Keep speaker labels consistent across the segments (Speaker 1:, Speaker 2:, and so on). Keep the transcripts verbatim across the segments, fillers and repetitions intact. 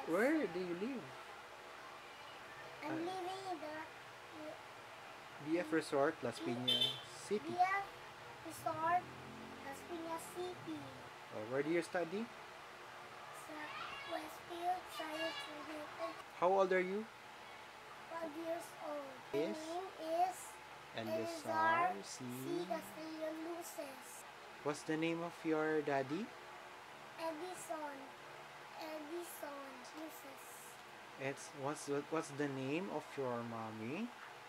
Speaker 1: Where do you live?
Speaker 2: I'm
Speaker 1: Uh,
Speaker 2: living in the
Speaker 1: B F Resort, Las Piñas City.
Speaker 2: B F Resort, Las Piñas City.
Speaker 1: Oh, where do you study?
Speaker 2: Sa Westfield Science Related.
Speaker 1: How old are you?
Speaker 2: twelve years old. My
Speaker 1: Yes.
Speaker 2: name is
Speaker 1: Elizar C.
Speaker 2: C. Castillo Luces.
Speaker 1: What's the name of your daddy?
Speaker 2: Edison. Edison Luces.
Speaker 1: It's what's what's the name of your mommy?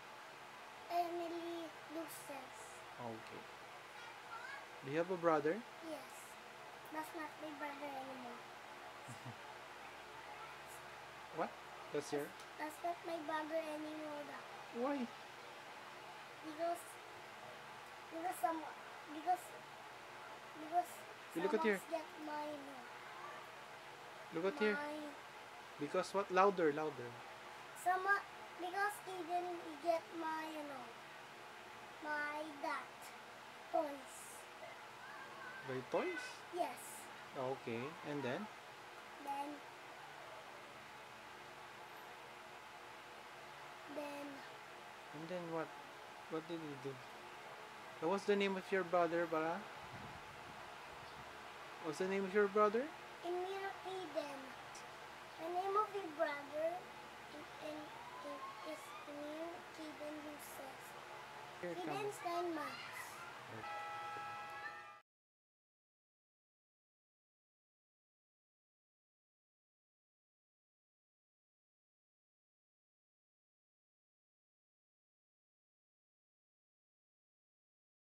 Speaker 2: Emily Luces.
Speaker 1: Okay. Do you have a brother?
Speaker 2: Yes. That's not my brother anymore.
Speaker 1: What? That's your.
Speaker 2: That's not my brother anymore. Though.
Speaker 1: Why?
Speaker 2: Because because some because because
Speaker 1: You look at here.
Speaker 2: someone's get my
Speaker 1: Look at
Speaker 2: my
Speaker 1: here. Because what? Louder, louder.
Speaker 2: someone because he didn't get my you know my that toys.
Speaker 1: By toys?
Speaker 2: Yes.
Speaker 1: Okay. And then?
Speaker 2: Then then
Speaker 1: And then what? What did you do? Uh, What's the name of your brother, Bara? What's the name of your brother?
Speaker 2: Emil Eden. The name of your brother in, in, in, is Emil Eden Luces.
Speaker 1: Here, come.
Speaker 2: Eden's nine months.